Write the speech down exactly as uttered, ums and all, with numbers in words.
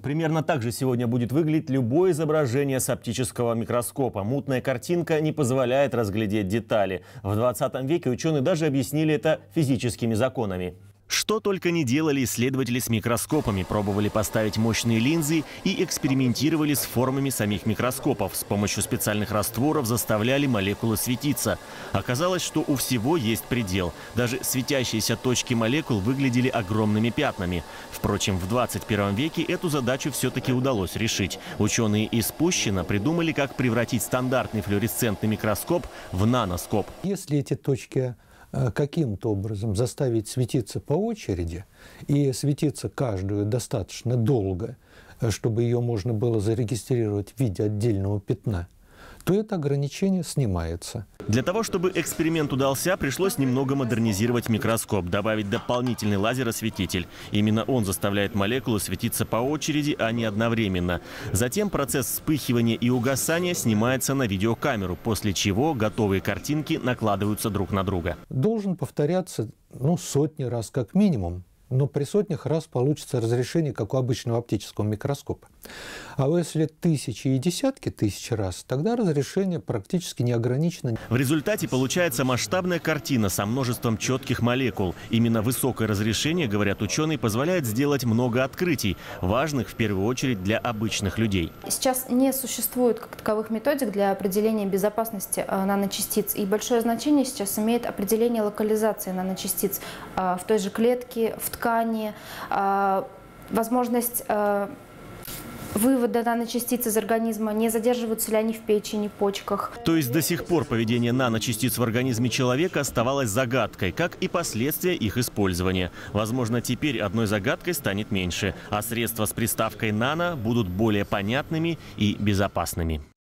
Примерно так же сегодня будет выглядеть любое изображение с оптического микроскопа. Мутная картинка не позволяет разглядеть детали. В двадцатом веке ученые даже объяснили это физическими законами. Что только не делали исследователи с микроскопами. Пробовали поставить мощные линзы и экспериментировали с формами самих микроскопов. С помощью специальных растворов заставляли молекулы светиться. Оказалось, что у всего есть предел. Даже светящиеся точки молекул выглядели огромными пятнами. Впрочем, в двадцать первом веке эту задачу все-таки удалось решить. Ученые из Пущино придумали, как превратить стандартный флуоресцентный микроскоп в наноскоп. Если эти точки каким-то образом заставить светиться по очереди и светиться каждую достаточно долго, чтобы ее можно было зарегистрировать в виде отдельного пятна, то это ограничение снимается. Для того, чтобы эксперимент удался, пришлось немного модернизировать микроскоп, добавить дополнительный лазеросветитель. Именно он заставляет молекулы светиться по очереди, а не одновременно. Затем процесс вспыхивания и угасания снимается на видеокамеру, после чего готовые картинки накладываются друг на друга. Должен повторяться ну, сотни раз как минимум. Но при сотнях раз получится разрешение, как у обычного оптического микроскопа. А если тысячи и десятки тысяч раз, тогда разрешение практически не ограничено. В результате получается масштабная картина со множеством четких молекул. Именно высокое разрешение, говорят ученые, позволяет сделать много открытий, важных в первую очередь для обычных людей. Сейчас не существует как таковых методик для определения безопасности наночастиц. И большое значение сейчас имеет определение локализации наночастиц в той же клетке, в ткани, возможность вывода наночастиц из организма, не задерживаются ли они в печени, почках. То есть до сих пор поведение наночастиц в организме человека оставалось загадкой, как и последствия их использования. Возможно, теперь одной загадкой станет меньше, а средства с приставкой «нано» будут более понятными и безопасными.